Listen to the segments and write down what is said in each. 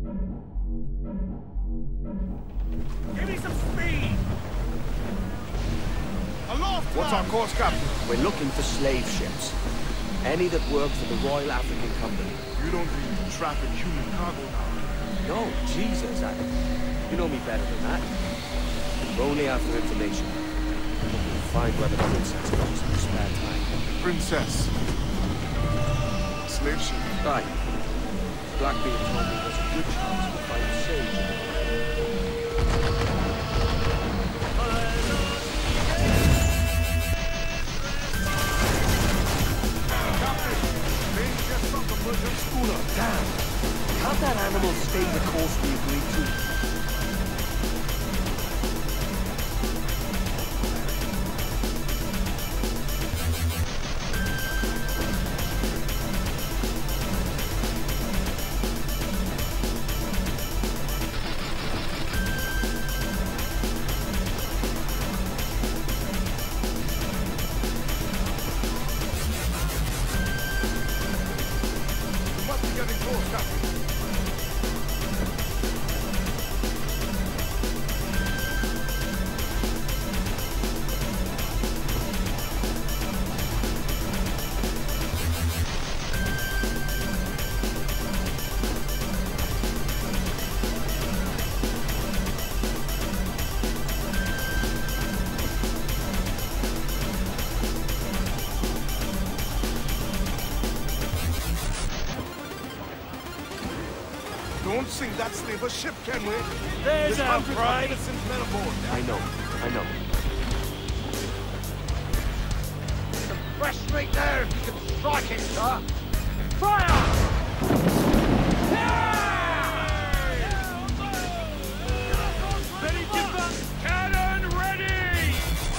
Give me some speed! Aloft! What's our course, Captain? We're looking for slave ships. Any that work for the Royal African Company. You don't really traffic human cargo now. No, Jesus, Adam. You know me better than that. We're only after information. We'll find where the princess goes in her spare time. Princess. Slave ship. Right. Blackbeard told me there's a good chance we'll find Sage. Schooner, damn! Can't that animal stay the course we agreed to? Don't sink that slaver ship, can we? There's our pride! Men aboard. I know. Fresh meat there if you can strike it, sir! Fire! Ready to burn! Cannon ready!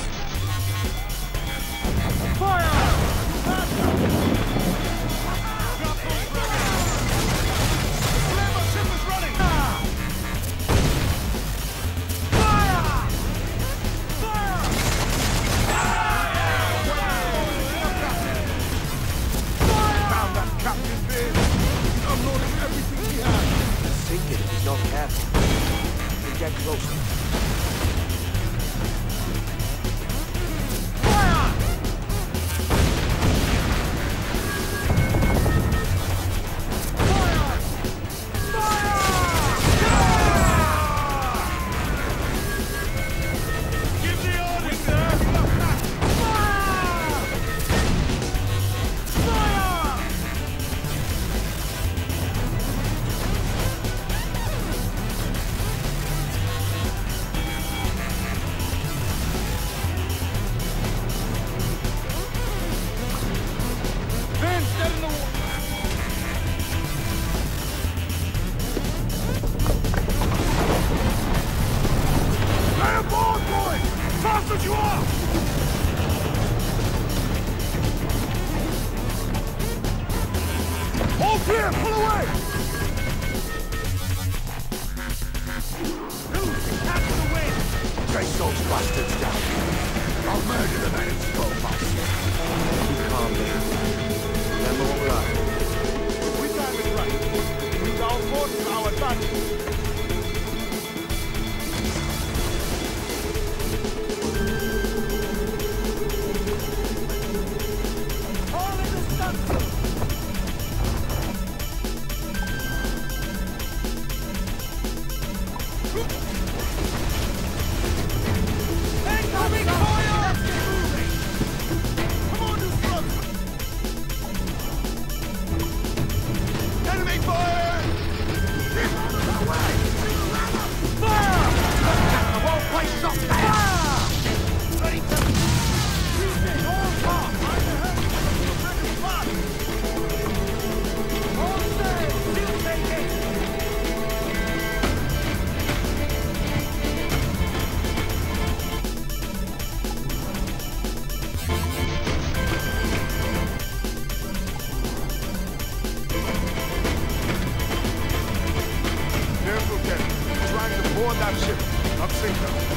Fire! Not careful. We'll get closer. Clear! Pull away! Capture the wind! Chase those bastards down. I'll murder the men in skull box. Be calm, man. Remember what we're at. If we time it right, we down force to our advantage. Board that ship, not sink them.